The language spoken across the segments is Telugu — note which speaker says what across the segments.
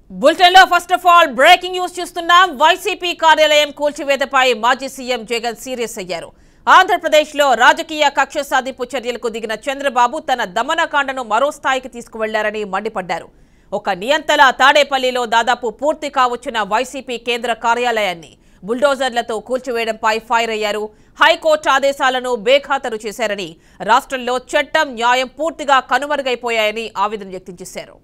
Speaker 1: బులెటిన్ లో first of all breaking news చూస్తున్నాం. వైసీపీ కార్యాలయం కూల్చివేతపై మాజీ సీఎం జగన్ సీరియస్ అయ్యారు. ఆంధ్రప్రదేశ్ లో రాజకీయ కక్ష సాధింపు చర్యలకు దిగిన చంద్రబాబు తన దమనకాండను మరో స్థాయికి తీసుకువెళ్లారని మండిపడ్డారు. ఒక నియంతల తాడేపల్లిలో దాదాపు పూర్తి కావచ్చిన వైసీపీ కేంద్ర కార్యాలయాన్ని బుల్డోజర్లతో కూల్చివేయడంపై ఫైర్ అయ్యారు. హైకోర్టు ఆదేశాలను బేఖాతరు చేశారని, రాష్ట్రంలో చట్టం న్యాయం పూర్తిగా కనుమరుగైపోయాయని ఆవేదన వ్యక్తం చేశారు.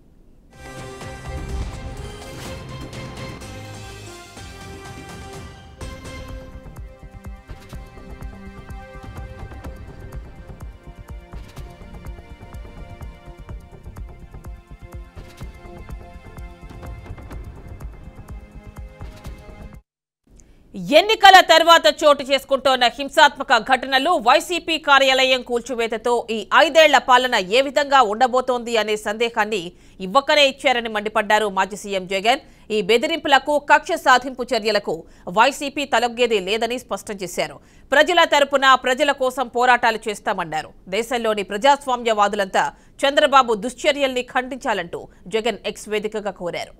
Speaker 1: ఎన్నికల తర్వాత చోటు చేసుకుంటోన్న హింసాత్మక ఘటనలు, వైసీపీ కార్యాలయం కూల్చివేతతో ఈ 5 ఏళ్ల పాలన ఏ విధంగా ఉండబోతోంది అనే సందేహాన్ని ఇవ్వకనే ఇచ్చారని మండిపడ్డారు మాజీ సీఎం జగన్. ఈ బెదిరింపులకు, కక్ష సాధింపు చర్యలకు వైసీపీ తలొగ్గేది లేదని స్పష్టం చేశారు. ప్రజల తరపున ప్రజల కోసం పోరాటాలు చేస్తామన్నారు. దేశంలోని ప్రజాస్వామ్యవాదులంతా చంద్రబాబు దుశ్చర్యల్ని ఖండించాలంటూ జగన్ ఎక్స్ వేదికగా కోరారు.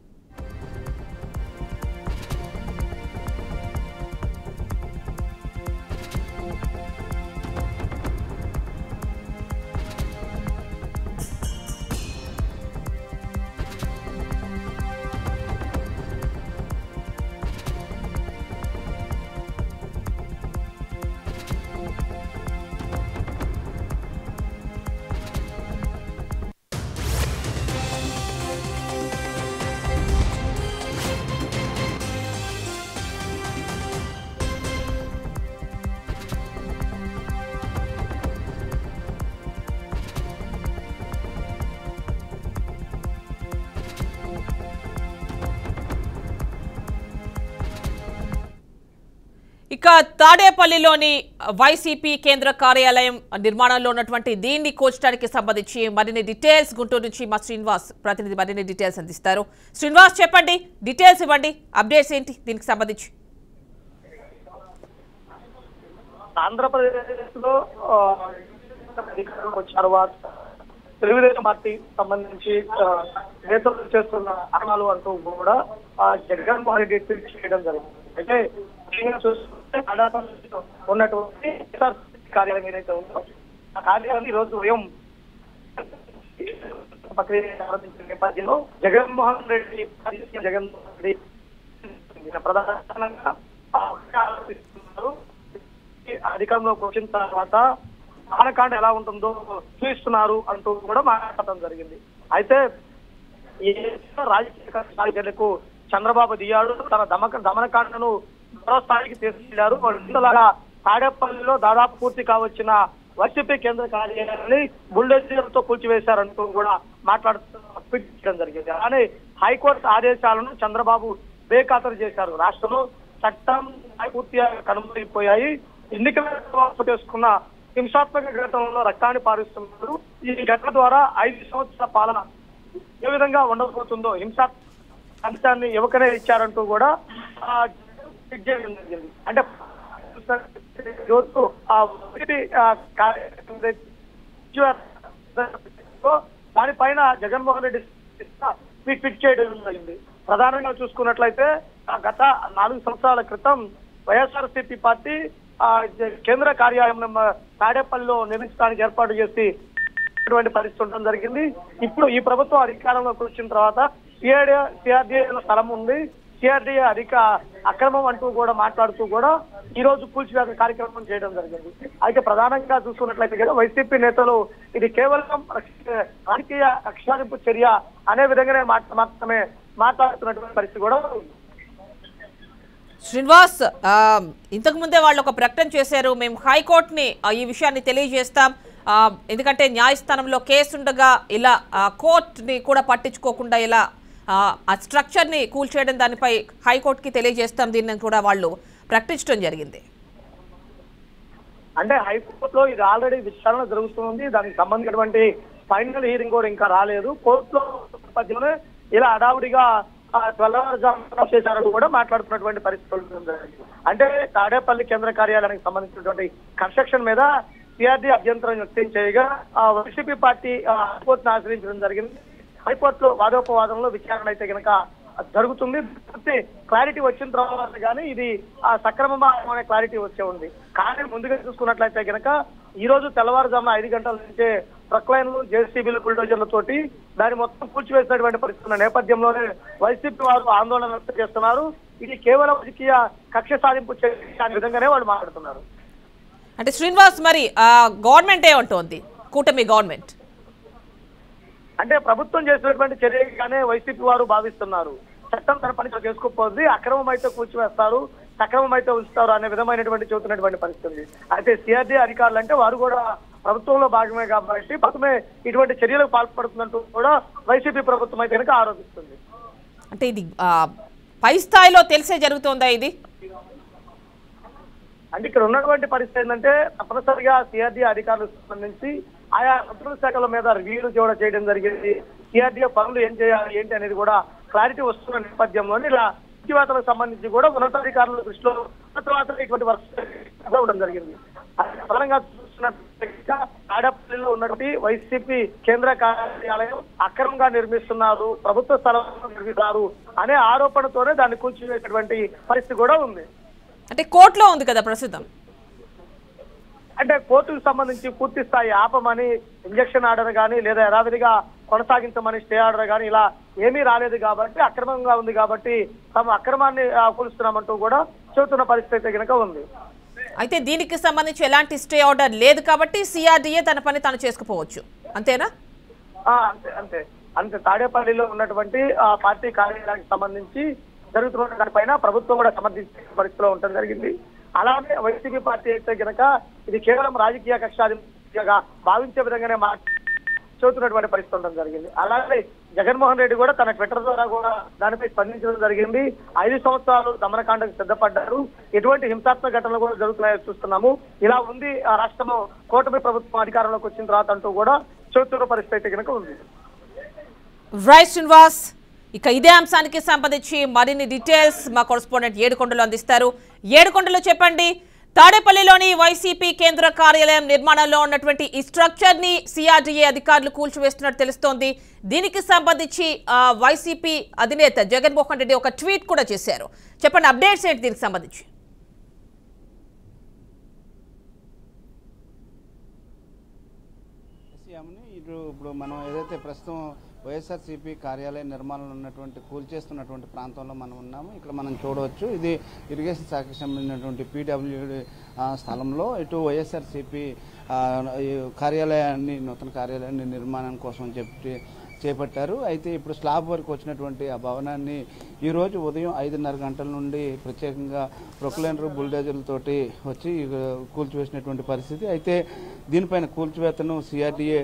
Speaker 1: ఇక తాడేపల్లిలోని వైసీపీ కేంద్ర కార్యాలయం నిర్మాణంలో ఉన్నటువంటి దీన్ని కూల్చడానికి సంబంధించి మరిన్ని డీటెయిల్స్ గుంటూరు నుంచి మా శ్రీనివాస్ ప్రతినిధి మరిన్ని డీటెయిల్స్ అందిస్తారు. శ్రీనివాస్, చెప్పండి, డీటెయిల్స్ ఇవ్వండి, అప్డేట్స్ ఏంటి దీనికి సంబంధించి?
Speaker 2: ఆంధ్రప్రదేశ్ లో తర్వాత తెలుగుదేశం పార్టీ సంబంధించి నేతలు చేస్తున్న అరణాలు అంటూ కూడా జగన్మోహన్ రెడ్డి ట్వీట్ చేయడం జరిగింది. అయితే చూస్తుంటే ఉన్నటువంటి కార్యాలయం ఏదైతే ఉందో ఆ కార్యాలయం ఈ రోజు ఉదయం ప్రక్రియ ప్రారంభించిన నేపథ్యంలో జగన్మోహన్ రెడ్డి ప్రధానంగా ఆలోచిస్తున్నారు. అధికారంలోకి వచ్చిన తర్వాత ఆనకాండ ఎలా ఉంటుందో చూపిస్తున్నారు అంటూ కూడా మాట్లాడటం జరిగింది. అయితే ఈ రాజకీయ చర్యలకు చంద్రబాబు దిగాడు. తన దమనకాండను మరో స్థాయికి తీసుకెళ్లారు. ఇంతలాగా తాడేపల్లిలో దాదాపు పూర్తి కావచ్చిన వైసీపీ కేంద్ర కార్యాలయాన్ని బుల్డోజర్లతో కూల్చివేశారంటూ కూడా మాట్లాడడం జరిగింది. అలానే హైకోర్టు ఆదేశాలను చంద్రబాబు బేఖాతరు చేశారు. రాష్ట్రంలో చట్టం పూర్తిగా కనుమరుగైపోయాయి. ఎన్నికల చేసుకున్న హింసాత్మక ఘటనలో రక్తాన్ని పారిస్తున్నారు. ఈ ఘటన ద్వారా 5 సంవత్సరాల పాలన ఏ విధంగా ఉండబోతుందో హింసాత్మక అంశాన్ని యువకనే ఇచ్చారంటూ కూడా జరిగింది. అంటే దానిపైన జగన్మోహన్ రెడ్డి ట్వీట్ చేయడం జరిగింది. ప్రధానంగా చూసుకున్నట్లయితే గత 4 సంవత్సరాల క్రితం వైఎస్ఆర్సీపీ పార్టీ కేంద్ర కార్యాలయం తాడేపల్లిలో నిర్మించడానికి ఏర్పాటు చేసి పరిస్థితి ఉండడం జరిగింది. ఇప్పుడు ఈ ప్రభుత్వం అధికారంలోకి వచ్చిన తర్వాత సిఆర్డీఏ స్థలం ఉంది, సిఆర్డీఏ అక్రమం అంటూ కూడా మాట్లాడుతూ కూడా ఈ రోజు కూల్చివేత కార్యక్రమం చేయడం జరిగింది. అయితే ప్రధానంగా చూసుకున్నట్లయితే కదా వైసీపీ నేతలు ఇది కేవలం రాజకీయ కక్షాదింపు చర్య అనే విధంగానే మాత్రమే మాట్లాడుతున్నటువంటి పరిస్థితి కూడా ఉంది.
Speaker 1: శ్రీనివాస్, ఇంతకు ముందే వాళ్ళు ఒక ప్రకటన చేశారు, మేము హైకోర్టుని ఈ విషయాన్ని తెలియజేస్తాం, ఎందుకంటే న్యాయస్థానంలో కేసు ఉండగా ఇలా కోర్టుని కూడా పట్టించుకోకుండా ఇలా ఆ స్ట్రక్చర్ని కూల్చేయడం, దానిపై హైకోర్టుకి తెలియజేస్తాం దీన్ని కూడా వాళ్ళు ప్రకటించడం జరిగింది.
Speaker 2: అంటే హైకోర్టులో ఇది ఆల్రెడీ విచారణ జరుగుతుంది. దానికి సంబంధించినటువంటి ఫైనల్ హీరింగ్ కూడా ఇంకా రాలేదు. కోర్టులో నేపథ్యంలో ఇలా హడావుడిగా చేశారని కూడా మాట్లాడుతున్నటువంటి పరిస్థితులు. అంటే తాడేపల్లి కేంద్ర కార్యాలయానికి సంబంధించినటువంటి కన్స్ట్రక్షన్ మీద సిఆర్డీ అభ్యంతరం వ్యక్తం చేయగా వైసీపీ పార్టీ హైకోర్టును ఆశ్రయించడం జరిగింది. హైకోర్టులో వాదోపవాదంలో విచారణ అయితే కనుక జరుగుతుంది. క్లారిటీ వచ్చిన తర్వాత కానీ ఇది సక్రమమా అనే క్లారిటీ వచ్చే ఉంది. కానీ ముందుగా చూసుకున్నట్లయితే కనుక ఈ రోజు తెల్లవారుజామున 5 గంటల నుంచే ట్రక్లైన్లు, జేసీబీలు, బుల్డోజర్లతోటి దాన్ని మొత్తం కూల్చివేసినటువంటి పరిస్థితున్న నేపథ్యంలోనే వైసీపీ వారు ఆందోళన వ్యక్తం చేస్తున్నారు. ఇది కేవలం రాజకీయ కక్ష సాధింపు అనే విధంగానే వాళ్ళు మాట్లాడుతున్నారు.
Speaker 1: అంటే శ్రీనివాస్, మరి గవర్నమెంట్ ఏమంటోంది, కూటమి గవర్నమెంట్?
Speaker 2: అంటే ప్రభుత్వం చేసినటువంటి చర్యగానే వైసీపీ వారు భావిస్తున్నారు. చట్టం తన పని చేసుకోకపోతే అక్రమం అయితే కూల్చివేస్తారు, సక్రమం అయితే ఉంచుతారు అనే విధమైనటువంటి చెబుతున్నటువంటి పరిస్థితి. అయితే సిఆర్డీ అధికారులు అంటే వారు కూడా ప్రభుత్వంలో భాగమే కాబట్టి ప్రభుత్వమే ఇటువంటి చర్యలకు పాల్పడుతుందంటూ కూడా వైసీపీ ప్రభుత్వం అయితే కనుక ఆరోపిస్తుంది.
Speaker 1: అంటే ఇది పై స్థాయిలో తెలిసే జరుగుతోందా ఇది?
Speaker 2: అంటే ఇక్కడ ఉన్నటువంటి పరిస్థితి ఏంటంటే తప్పనిసరిగా సిఆర్డీ అధికారులకు సంబంధించి ఆయా మంత్రుల శాఖల మీద రివ్యూలు కూడా చేయడం జరిగింది. సిఆర్డీ పనులు ఏం చేయాలి ఏంటి అనేది కూడా క్లారిటీ వస్తున్న నేపథ్యంలోనే ఇలా కూల్చివేతలకు సంబంధించి కూడా ఉన్నతాధికారుల దృష్టిలో ఇటువంటి వర్క్ ఉండడం జరిగింది. ప్రధానంగా చూస్తున్నట్టుగా తాడేపల్లిలో ఉన్నటువంటి వైసీపీ కేంద్ర కార్యాలయం అక్రమంగా నిర్మిస్తున్నారు, ప్రభుత్వ స్థలంలో నిర్మిస్తారు అనే ఆరోపణతోనే దాన్ని కూల్చివేసేటువంటి పరిస్థితి కూడా ఉంది.
Speaker 1: అంటే కోర్టులో ఉంది కదా ప్రస్తుతం.
Speaker 2: అంటే కోర్టుకు సంబంధించి పూర్తి స్థాయి ఆపమని ఇంజక్షన్ ఆర్డర్ కానీ లేదా యథావిధిగా కొనసాగించమని స్టే ఆర్డర్ కానీ ఇలా ఏమీ రాలేదు కాబట్టి అక్రమంగా ఉంది కాబట్టి తమ అక్రమాన్ని కూలుస్తున్నామంటూ కూడా చెబుతున్న పరిస్థితి కనుక ఉంది.
Speaker 1: అయితే దీనికి సంబంధించి ఎలాంటి స్టే ఆర్డర్ లేదు కాబట్టి సిఆర్డీఏ తన పని తాను చేసుకుపోవచ్చు, అంతేనా?
Speaker 2: అంతే అంతే అంతే తాడేపల్లిలో ఉన్నటువంటి పార్టీ కార్యాలయానికి సంబంధించి జరుగుతున్న దానిపైన ప్రభుత్వం కూడా సమర్థించే పరిస్థితిలో ఉండడం జరిగింది. అలాగే వైసీపీ పార్టీ అయితే కనుక ఇది కేవలం రాజకీయ కక్షగా భావించే విధంగానే చెబుతున్నటువంటి పరిస్థితి ఉండడం జరిగింది. అలాగే జగన్మోహన్ రెడ్డి కూడా తన ట్విట్టర్ ద్వారా కూడా దానిపై స్పందించడం జరిగింది. 5 సంవత్సరాలు దమనకాండకు సిద్ధపడ్డారు, ఎటువంటి హింసాత్మక ఘటనలు కూడా జరుగుతున్నాయో చూస్తున్నాము. ఇలా ఉంది రాష్ట్రంలో కూటమి ప్రభుత్వం అధికారంలోకి వచ్చిన తర్వాత అంటూ కూడా చెబుతున్న పరిస్థితి కనుక ఉంది.
Speaker 1: రైట్ శ్రీనివాస్, ఇక ఇదే అంశానికి సంబంధించి మరిన్ని డీటెయిల్స్ మా కరెస్పాండెంట్ ఏడుకొండలో అందిస్తారు. ఏడుకొండలో చెప్పండి, తాడేపల్లిలోని వైసీపీ కేంద్ర కార్యాలయం నిర్మాణంలో ఉన్నటువంటి ఈ స్ట్రక్చర్ ని సిఆర్డీఏ అధికారులు కూల్చివేస్తున్నట్టు తెలుస్తోంది. దీనికి సంబంధించి వైసీపీ అధినేత జగన్మోహన్ రెడ్డి ఒక ట్వీట్ కూడా చేశారు. చెప్పండి, అప్డేట్స్ ఏంటి దీనికి సంబంధించి?
Speaker 3: ఇప్పుడు మనం ఏదైతే ప్రస్తుతం వైఎస్ఆర్సీపీ కార్యాలయ నిర్మాణంలో ఉన్నటువంటి కూల్చేస్తున్నటువంటి ప్రాంతంలో మనం ఉన్నాము. ఇక్కడ మనం చూడవచ్చు, ఇది ఇరిగేషన్ శాఖకు సంబంధించినటువంటి పీడబ్ల్యూడీ స్థలంలో ఇటు వైఎస్ఆర్సీపీ కార్యాలయాన్ని, నూతన కార్యాలయాన్ని నిర్మాణం కోసం చేపట్టారు. అయితే ఇప్పుడు స్లాబ్ వరకు వచ్చినటువంటి ఆ భవనాన్ని ఈరోజు ఉదయం 5:30 గంటల నుండి ప్రత్యేకంగా ప్రొక్లైనర్, బుల్డోజర్లతోటి వచ్చి కూల్చివేసినటువంటి పరిస్థితి. అయితే దీనిపైన కూల్చివేతను సిఆర్డీఏ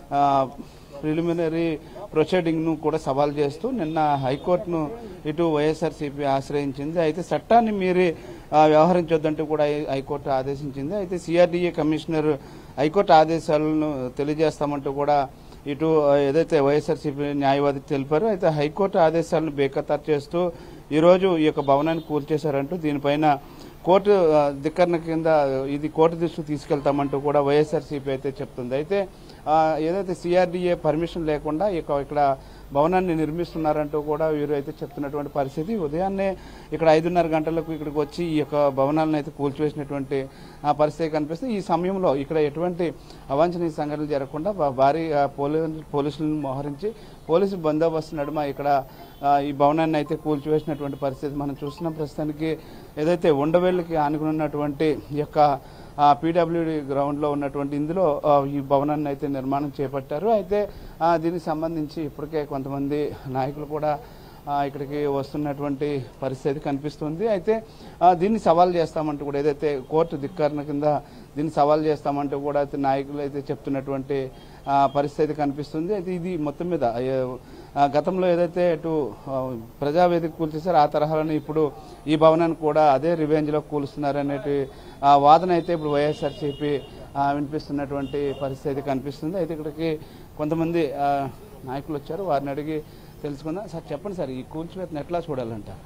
Speaker 3: ప్రిలిమినరీ ప్రొసీడింగ్ను కూడా సవాల్ చేస్తూ నిన్న హైకోర్టును ఇటు వైఎస్ఆర్సీపీ ఆశ్రయించింది. అయితే చట్టాన్ని మీరి వ్యవహరించొద్దంటూ కూడా హైకోర్టు ఆదేశించింది. అయితే సిఆర్డీఏ కమిషనర్ హైకోర్టు ఆదేశాలను తెలియజేస్తామంటూ కూడా ఇటు ఏదైతే వైఎస్ఆర్సీపీ న్యాయవాది తెలిపారో, అయితే హైకోర్టు ఆదేశాలను బేఖతారు చేస్తూ ఈరోజు ఈ యొక్క భవనాన్ని కూల్చేశారంటూ దీనిపైన కోర్టు ధిక్కరణ కింద ఇది కోర్టు దృష్టికి తీసుకెళ్తామంటూ కూడా వైఎస్ఆర్సీపీ అయితే చెప్తుంది. అయితే ఏదైతే సిఆర్డీఏ పర్మిషన్ లేకుండా ఇక్కడ భవనాన్ని నిర్మిస్తున్నారంటూ కూడా వీరు అయితే చెప్తున్నటువంటి పరిస్థితి. ఉదయాన్నే ఇక్కడ 5:30 గంటలకు ఇక్కడికి వచ్చి ఈ యొక్క భవనాలను అయితే కూల్చివేసినటువంటి పరిస్థితి కనిపిస్తుంది. ఈ సమయంలో ఇక్కడ ఎటువంటి అవాంఛనీయ సంఘటనలు జరగకుండా భారీ పోలీసులను మోహరించి పోలీసు బందోబస్తు నడుమ ఇక్కడ ఈ భవనాన్ని అయితే కూల్చివేసినటువంటి పరిస్థితి మనం చూస్తున్నాం. ప్రస్తుతానికి ఏదైతే ఉండవేళ్ళకి ఆనుకున్నటువంటి ఈ యొక్క పీడబ్ల్యూడీ గ్రౌండ్లో ఉన్నటువంటి ఇందులో ఈ భవనాన్ని అయితే నిర్మాణం చేపట్టారు. అయితే దీనికి సంబంధించి ఇప్పటికే కొంతమంది నాయకులు కూడా ఇక్కడికి వస్తున్నటువంటి పరిస్థితి కనిపిస్తుంది. అయితే దీన్ని సవాల్ చేస్తామంటూ కూడా ఏదైతే కోర్టు ధిక్కరణ కింద దీన్ని సవాల్ చేస్తామంటూ కూడా నాయకులు అయితే చెప్తున్నటువంటి పరిస్థితి కనిపిస్తుంది. అయితే ఇది మొత్తం మీద గతంలో ఏదైతే ఇటు ప్రజావేదిక కూల్చేశారో ఆ తరహాలను ఇప్పుడు ఈ భవనాన్ని కూడా అదే రివెంజ్లో కూలుస్తున్నారనేటి వాదన అయితే ఇప్పుడు వైఎస్ఆర్సీపీ వినిపిస్తున్నటువంటి పరిస్థితి కనిపిస్తుంది. అయితే ఇక్కడికి కొంతమంది నాయకులు వచ్చారు, వారిని అడిగి తెలుసుకుందాం. సార్ చెప్పండి సార్, ఈ కూల్చివేతను ఎట్లా చూడాలంటారు?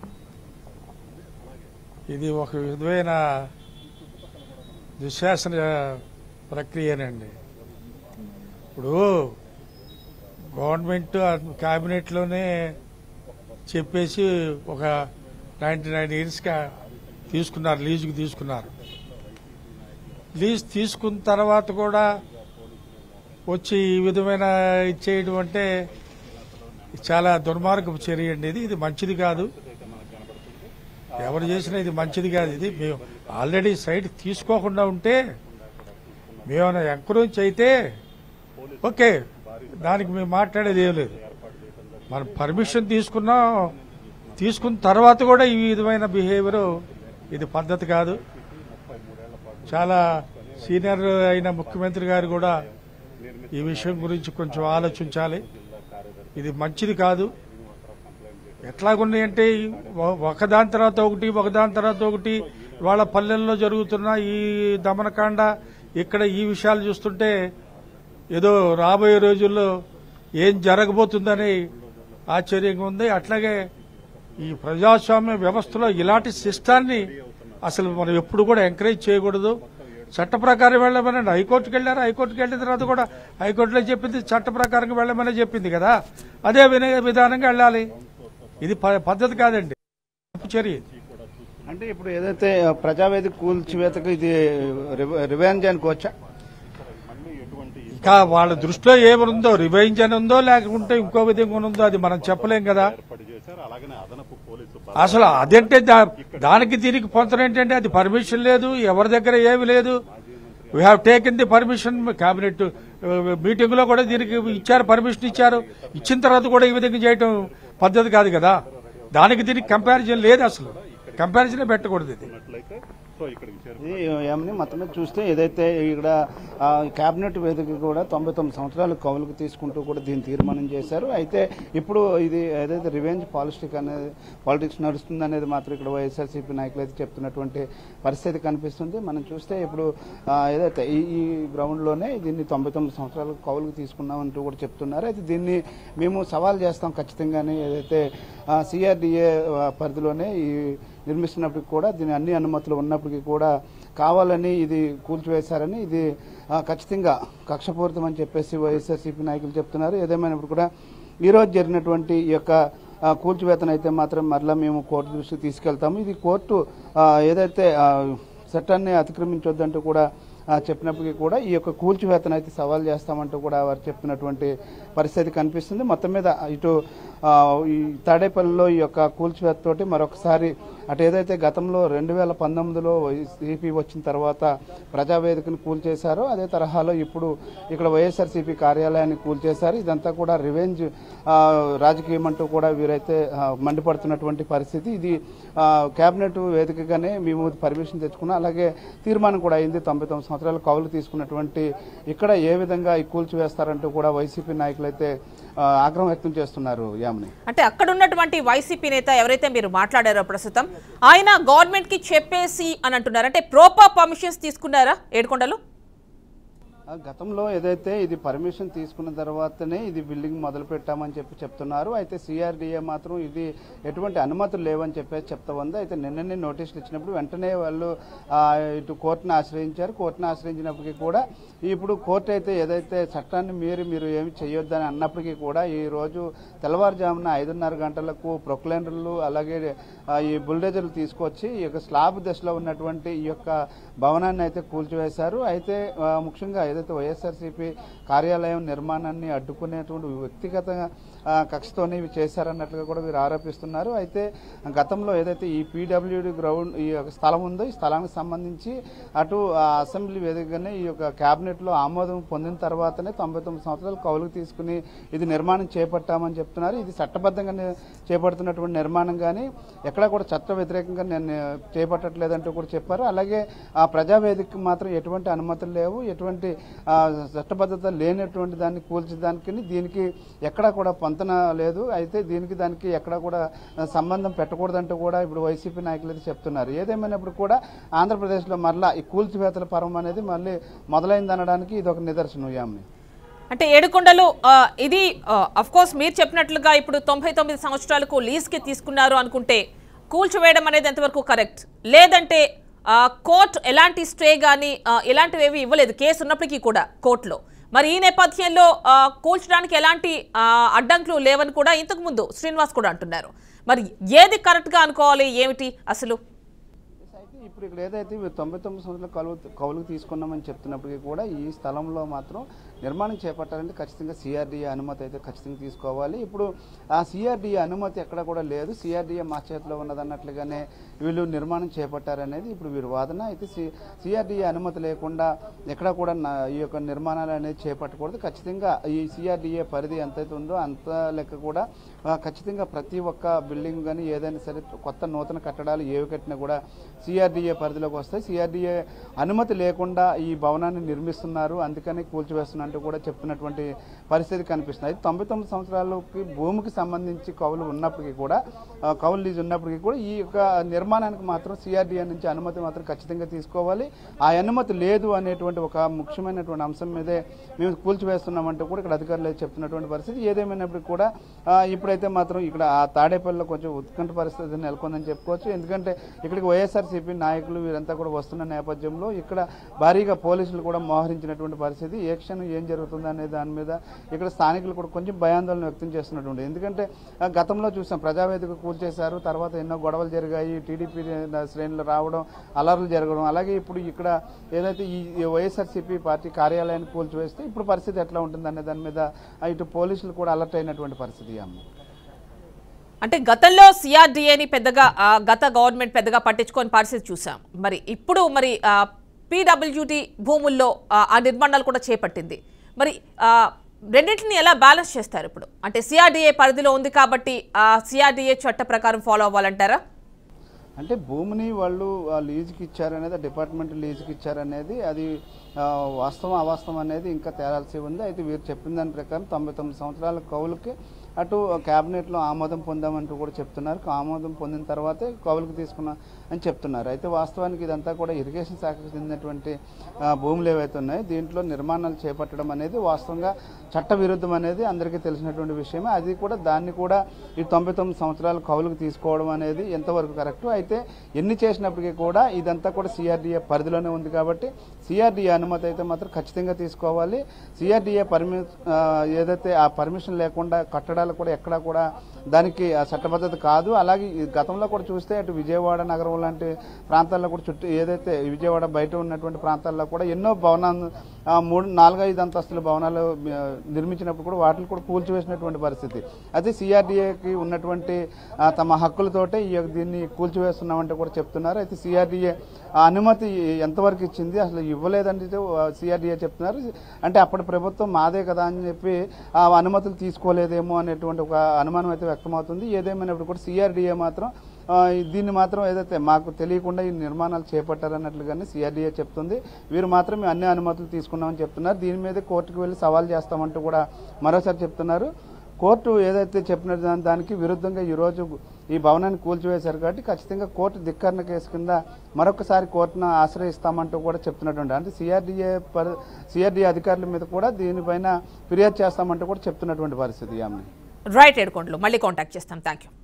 Speaker 4: ఇది ఒక విధమైన దుశ్శాసన ప్రక్రియనండి. ఇప్పుడు గవర్నమెంట్ క్యాబినెట్లోనే చెప్పేసి ఒక 99 ఇయర్స్గా తీసుకున్నారు, లీజుకి తీసుకున్నారు. లీజ్ తీసుకున్న తర్వాత కూడా వచ్చి ఈ విధమైన ఇచ్చేయడం అంటే చాలా దుర్మార్గపు చర్య అండి. ఇది మంచిది కాదు, ఎవరు చేసినా ఇది మంచిది కాదు. ఇది మేము ఆల్రెడీ సైట్ తీసుకోకుండా ఉంటే మేమైనా ఎంకరేజ్ అయితే ఓకే, దానికి మేము మాట్లాడేది ఏం లేదు. మనం పర్మిషన్ తీసుకున్న తర్వాత కూడా ఈ విధమైన బిహేవియర్ ఇది పద్ధతి కాదు. చాలా సీనియర్ అయిన ముఖ్యమంత్రి గారు కూడా ఈ విషయం గురించి కొంచెం ఆలోచించాలి. ఇది మంచిది కాదు. ఎట్లాగున్నాయంటే ఒకదాని తర్వాత ఒకటి వాళ్ళ పల్లెల్లో జరుగుతున్న ఈ దమనకాండ, ఇక్కడ ఈ విషయాలు చూస్తుంటే ఏదో రాబోయే రోజుల్లో ఏం జరగబోతుందని ఆశ్చర్యంగా ఉంది. అట్లాగే ఈ ప్రజాస్వామ్య వ్యవస్థలో ఇలాంటి సిస్టాన్ని అసలు మనం ఎప్పుడు కూడా ఎంకరేజ్ చేయకూడదు. చట్ట ప్రకారం వెళ్ళమనండి. హైకోర్టుకు వెళ్ళారు, హైకోర్టుకు వెళ్ళిన తర్వాత కూడా హైకోర్టులో చెప్పింది చట్ట ప్రకారంగా వెళ్ళమని చెప్పింది కదా, అదే విధానంగా వెళ్ళాలి. ఇది పద్ధతి కాదండి, చర్య.
Speaker 3: అంటే ఇప్పుడు ఏదైతే ప్రజావేదిక కూల్చివేతకు ఇది రివెంజ్ అనుకోవచ్చా?
Speaker 4: ఇంకా వాళ్ళ దృష్టిలో ఏమనుందో, రివెంజ్ అని ఉందో లేకుంటే ఇంకో విధంగా ఉందో అది మనం చెప్పలేం కదా. అసలు అదంటే దానికి దీనికి పొంతన ఏంటంటే అది పర్మిషన్ లేదు, ఎవరి దగ్గర ఏమి లేదు. We have taken the permission. Cabinet meeting లో కూడా దీనికి ఇచ్చారు, పర్మిషన్ ఇచ్చారు. ఇచ్చిన తర్వాత కూడా ఈ విధంగా చేయటం పద్ధతి కాదు కదా. దానికి దీనికి కంపారిజన్ లేదు, అసలు కంపారిజనే పెట్టకూడదు. ఇది
Speaker 3: ఏమని మొత్తం మీద చూస్తే ఏదైతే ఇక్కడ కేబినెట్ వేదిక కూడా 99 సంవత్సరాలు కౌలుకు తీసుకుంటూ కూడా దీన్ని తీర్మానం చేశారు. అయితే ఇప్పుడు ఇది ఏదైతే రివెంజ్ పాలిటిక్స్ నడుస్తుంది అనేది మాత్రం ఇక్కడ వైఎస్ఆర్సీపీ నాయకులు అయితే చెప్తున్నటువంటి పరిస్థితి కనిపిస్తుంది. మనం చూస్తే ఇప్పుడు ఏదైతే ఈ గ్రౌండ్లోనే దీన్ని 99 సంవత్సరాలు కౌలుకు తీసుకున్నామంటూ కూడా చెప్తున్నారు. అయితే దీన్ని మేము సవాల్ చేస్తాం ఖచ్చితంగానే. ఏదైతే సిఆర్డీఏ పరిధిలోనే ఈ నిర్మిస్తున్నప్పటికీ కూడా దీని అన్ని అనుమతులు ఉన్నప్పటికీ కూడా కావాలని ఇది కూల్చివేశారని, ఇది ఖచ్చితంగా కక్షపూరితం అని చెప్పేసి వైఎస్ఆర్సీపీ నాయకులు చెప్తున్నారు. ఏదేమైనప్పుడు కూడా ఈరోజు జరిగినటువంటి ఈ యొక్క కూల్చివేతను అయితే మాత్రం మరలా మేము కోర్టు దృష్టికి తీసుకెళ్తాము. ఇది కోర్టు ఏదైతే చట్టాన్ని అతిక్రమించొద్దంటూ కూడా చెప్పినప్పటికీ కూడా ఈ యొక్క కూల్చివేతను అయితే సవాల్ చేస్తామంటూ కూడా వారు చెప్తున్నటువంటి పరిస్థితి కనిపిస్తుంది. మొత్తం మీద ఇటు ఈ తాడేపల్లిలో ఈ యొక్క కూల్చివేతతోటి మరొకసారి అటు ఏదైతే గతంలో 2019లో వైసీపీ వచ్చిన తర్వాత ప్రజావేదికను కూల్చేశారో అదే తరహాలో ఇప్పుడు ఇక్కడ వైఎస్ఆర్సీపీ కార్యాలయాన్ని కూల్చేశారు. ఇదంతా కూడా రివెంజ్ రాజకీయం అంటూ కూడా వీరైతే మండిపడుతున్నటువంటి పరిస్థితి. ఇది కేబినెట్ వేదికగానే మేము పర్మిషన్ తెచ్చుకున్నాం, అలాగే తీర్మానం కూడా అయింది. 99 సంవత్సరాలు కౌలు తీసుకున్నటువంటి ఇక్కడ ఏ విధంగా ఈ కూల్చివేస్తారంటూ కూడా వైసీపీ నాయకులు అయితే ఆగ్రహం వ్యక్తం చేస్తున్నారు. యామిని,
Speaker 1: అంటే అక్కడ ఉన్నటువంటి వైసీపీ నేత ఎవరైతే మీరు మాట్లాడారో ప్రస్తుతం ఆయన గవర్నమెంట్ కి చెప్పేసి అని అంటున్నారు. అంటే ప్రాపర్ పర్మిషన్స్ తీసుకున్నారా ఏడుకొండలు?
Speaker 3: గతంలో ఏదైతే ఇది పర్మిషన్ తీసుకున్న తర్వాతనే ఇది బిల్డింగ్ మొదలు పెట్టామని చెప్తున్నారు. అయితే సిఆర్డీఏ మాత్రం ఇది ఎటువంటి అనుమతులు లేవని చెప్పేసి చెప్తా ఉంది. అయితే నిన్ననే నోటీసులు ఇచ్చినప్పుడు వెంటనే వాళ్ళు ఇటు కోర్టును ఆశ్రయించారు. కోర్టును ఆశ్రయించినప్పటికీ కూడా ఇప్పుడు కోర్టు అయితే ఏదైతే చట్టాన్ని మీరు ఏమి చేయొద్దని అన్నప్పటికీ కూడా ఈ రోజు తెల్లవారుజామున 5:30 గంటలకు ప్రొక్లైనర్లు అలాగే ఈ బుల్డేజర్లు తీసుకొచ్చి ఈ యొక్క స్లాబ్ దశలో ఉన్నటువంటి ఈ యొక్క భవనాన్ని అయితే కూల్చివేశారు. అయితే ముఖ్యంగా ఏదైతే వైఎస్ఆర్సీపీ కార్యాలయం నిర్మాణాన్ని అడ్డుకునేటువంటి వ్యక్తిగత కక్షతోనే ఇవి చేశారన్నట్లుగా కూడా వీరు ఆరోపిస్తున్నారు. అయితే గతంలో ఏదైతే ఈ పీడబ్ల్యూడీ గ్రౌండ్ ఈ యొక్క స్థలం ఉందో ఈ స్థలానికి సంబంధించి అటు అసెంబ్లీ వేదికగానే ఈ యొక్క కేబినెట్లో ఆమోదం పొందిన తర్వాతనే 99 సంవత్సరాలు కౌలుకు తీసుకుని ఇది నిర్మాణం చేపట్టామని చెప్తున్నారు. ఇది చట్టబద్ధంగా చేపడుతున్నటువంటి నిర్మాణం కానీ ఎక్కడా కూడా చట్ట వ్యతిరేకంగా నేను చేపట్టట్లేదంటూ కూడా చెప్పారు. అలాగే ఆ ప్రజావేదికకి మాత్రం ఎటువంటి అనుమతులు లేవు, ఎటువంటి చట్టబద్ధత లేనటువంటి దాన్ని కూల్చడానికి దీనికి ఎక్కడా కూడా పొంతన లేదు. అయితే దానికి ఎక్కడా కూడా సంబంధం పెట్టకూడదంటూ కూడా ఇప్పుడు వైసీపీ నాయకులు అయితే చెప్తున్నారు. ఏదేమైనప్పుడు కూడా ఆంధ్రప్రదేశ్లో మరలా ఈ కూల్చివేతల పర్వం అనేది మళ్ళీ మొదలైందనడానికి ఇది ఒక నిదర్శనం. యామిని,
Speaker 1: అంటే ఏడుకొండలు ఇది అఫ్ కోర్స్ మీరు చెప్పినట్లుగా ఇప్పుడు 99 సంవత్సరాలకు లీజ్ కి తీసుకున్నారు అనుకుంటే కూల్చివేయడం అనేది ఎంతవరకు కరెక్ట్? లేదంటే కోర్టు ఎలాంటి స్టే కానీ ఇలాంటివి ఏవి ఇవ్వలేదు, కేసు ఉన్నప్పటికీ కూడా కోర్టులో మరి ఈ నేపథ్యంలో కూల్చడానికి ఎలాంటి అడ్డంకులు లేవని కూడా ఇంతకు ముందు శ్రీనివాస్ కూడా అంటున్నారు. మరి ఏది కరెక్ట్ గా అనుకోవాలి, ఏమిటి అసలు?
Speaker 3: ఇప్పుడు ఇక్కడ ఏదైతే 99 సంవత్సరాల కౌలుకు తీసుకున్నామని చెప్తున్నప్పటికీ కూడా ఈ స్థలంలో మాత్రం నిర్మాణం చేపట్టాలంటే ఖచ్చితంగా సిఆర్డీఏ అనుమతి అయితే ఖచ్చితంగా తీసుకోవాలి. ఇప్పుడు ఆ సిఆర్డీఏ అనుమతి ఎక్కడ కూడా లేదు, సిఆర్డీఏ మా చేతిలో ఉన్నదన్నట్లుగానే వీళ్ళు నిర్మాణం చేపట్టారనేది ఇప్పుడు వీరి వాదన. అయితే సిఆర్డీఏ అనుమతి లేకుండా ఎక్కడ కూడా ఈ యొక్క నిర్మాణాలు అనేది చేపట్టకూడదు. ఖచ్చితంగా ఈ సిఆర్డీఏ పరిధి ఎంతైతే ఉందో అంత లెక్క కూడా ఖచ్చితంగా ప్రతి ఒక్క బిల్డింగ్ కానీ ఏదైనా సరే కొత్త నూతన కట్టడాలు ఏవి కట్టినా కూడా సిఆర్డీఏ పరిధిలోకి వస్తాయి. సిఆర్డీఏ అనుమతి లేకుండా ఈ భవనాన్ని నిర్మిస్తున్నారు, అందుకని కూల్చివేస్తున్నట్టు కూడా చెప్తున్నటువంటి పరిస్థితి కనిపిస్తుంది. 99 సంవత్సరాలకి భూమికి సంబంధించి కౌలు ఉన్నప్పటికీ కూడా కౌలు లీజ్ ఉన్నప్పటికీ కూడా ఈ యొక్క నిర్మాణానికి మాత్రం సిఆర్డీఏ నుంచి అనుమతి మాత్రం ఖచ్చితంగా తీసుకోవాలి. ఆ అనుమతి లేదు అనేటువంటి ఒక ముఖ్యమైనటువంటి అంశం మీదే మేము కూల్చివేస్తున్నామంటూ కూడా ఇక్కడ అధికారులు చెప్తున్నటువంటి పరిస్థితి. ఏదేమైనప్పటికీ కూడా ఇప్పుడైతే మాత్రం ఇక్కడ ఆ తాడేపల్లిలో కొంచెం ఉత్కంఠ పరిస్థితి నెలకొందని చెప్పుకోవచ్చు. ఎందుకంటే ఇక్కడికి వైఎస్ఆర్సీపీ నాయకులు వీరంతా కూడా వస్తున్న నేపథ్యంలో ఇక్కడ భారీగా పోలీసులు కూడా మోహరించినటువంటి పరిస్థితి. ఏ క్షణం ఏం జరుగుతుంది అనే దాని మీద ఇక్కడ స్థానికులు కూడా కొంచెం భయాందోళన వ్యక్తం చేస్తున్నటువంటి. ఎందుకంటే గతంలో చూసాం, ప్రజావేదిక కూల్చేశారు, తర్వాత ఎన్నో గొడవలు జరిగాయి, టీడీపీ శ్రేణులు రావడం, అలర్లు జరగడం. అలాగే ఇప్పుడు ఇక్కడ ఏదైతే ఈ వైఎస్ఆర్సీపీ పార్టీ కార్యాలయాన్ని కూల్చివేస్తే ఇప్పుడు పరిస్థితి ఎట్లా ఉంటుంది అనే దాని మీద ఇటు పోలీసులు కూడా అలర్ట్ అయినటువంటి పరిస్థితి.
Speaker 1: అంటే గతంలో సిఆర్డీఏని పెద్దగా గత గవర్నమెంట్ పెద్దగా పట్టించుకొని పరిస్థితి చూసాం. మరి ఇప్పుడు మరి పీడబ్ల్యూడీ భూముల్లో ఆ నిర్మాణాలు కూడా చేపట్టింది. మరి రెండింటిని ఎలా బ్యాలెన్స్ చేస్తారు ఇప్పుడు? అంటే సిఆర్డీఏ పరిధిలో ఉంది కాబట్టి సిఆర్డీఏ చట్ట ప్రకారం ఫాలో అవ్వాలంటారా?
Speaker 3: అంటే భూమిని వాళ్ళు లీజుకి ఇచ్చారనేది, డిపార్ట్మెంట్ లీజుకి ఇచ్చారనేది అది వాస్తవం అవాస్తవం అనేది ఇంకా తేలాల్సి ఉంది. అయితే వీరు చెప్పిన దాని ప్రకారం 99 సంవత్సరాల కౌలుకి అటు క్యాబినెట్లో ఆమోదం పొందామంటూ కూడా చెప్తున్నారు. ఆమోదం పొందిన తర్వాతే కౌలుకు తీసుకున్నా అని చెప్తున్నారు. అయితే వాస్తవానికి ఇదంతా కూడా ఇరిగేషన్ శాఖకు చెందినటువంటి భూములు ఏవైతే ఉన్నాయో దీంట్లో నిర్మాణాలు చేపట్టడం అనేది వాస్తవంగా చట్ట విరుద్ధం అనేది అందరికీ తెలిసినటువంటి విషయమే. అది కూడా దాన్ని కూడా ఈ 99 సంవత్సరాల కౌలుకు తీసుకోవడం అనేది ఎంతవరకు కరెక్టు. అయితే ఎన్ని చేసినప్పటికీ కూడా ఇదంతా కూడా సిఆర్డీఏ పరిధిలోనే ఉంది కాబట్టి సిఆర్డీఏ అనుమతి అయితే మాత్రం ఖచ్చితంగా తీసుకోవాలి. సిఆర్డీఏ ఏదైతే ఆ పర్మిషన్ లేకుండా కట్టడాలు కూడా ఎక్కడా కూడా దానికి చట్టబద్ధత కాదు. అలాగే గతంలో కూడా చూస్తే అటు విజయవాడ నగరం లాంటి ప్రాంతాల్లో కూడా చుట్టూ ఏదైతే విజయవాడ బయట ఉన్నటువంటి ప్రాంతాల్లో కూడా ఎన్నో భవనాలు 4-5 అంతస్తుల భవనాలు నిర్మించినప్పుడు కూడా వాటిని కూడా కూల్చివేసినటువంటి పరిస్థితి. అయితే సిఆర్డీఏకి ఉన్నటువంటి తమ హక్కులతోటే దీన్ని కూల్చివేస్తున్నామంటే కూడా చెప్తున్నారు. అయితే సిఆర్డీఏ అనుమతి ఎంతవరకు ఇచ్చింది, అసలు ఇవ్వలేదంటే సిఆర్డీఏ చెప్తున్నారు. అంటే అప్పటి ప్రభుత్వం మాదే కదా అని చెప్పి ఆ అనుమతులు తీసుకోలేదేమో అనేటువంటి ఒక అనుమానం అయితే వ్యక్తమవుతుంది. ఏదేమైనప్పుడు కూడా సిఆర్డీఏ మాత్రం దీన్ని మాత్రం ఏదైతే మాకు తెలియకుండా ఈ నిర్మాణాలు చేపట్టారన్నట్లుగానే సిఆర్డీఏ చెప్తుంది. వీరు మాత్రం మేము అన్ని అనుమతులు తీసుకున్నామని చెప్తున్నారు. దీని మీద కోర్టుకు వెళ్ళి సవాల్ చేస్తామంటూ కూడా మరోసారి చెప్తున్నారు. కోర్టు ఏదైతే చెప్పిన దానికి విరుద్ధంగా ఈరోజు ఈ భవనాన్ని కూల్చివేశారు కాబట్టి ఖచ్చితంగా కోర్టు ధిక్కరణ కేసు కింద మరొకసారి కోర్టును ఆశ్రయిస్తామంటూ కూడా చెప్తున్నటువంటి. అంటే సిఆర్డీఏ అధికారుల మీద కూడా దీనిపైన ఫిర్యాదు చేస్తామంటూ కూడా చెప్తున్నటువంటి పరిస్థితి.
Speaker 1: రైట్, ఏడుకొండలు మళ్ళీ కాంటాక్ట్ చేస్తాం. Thank you.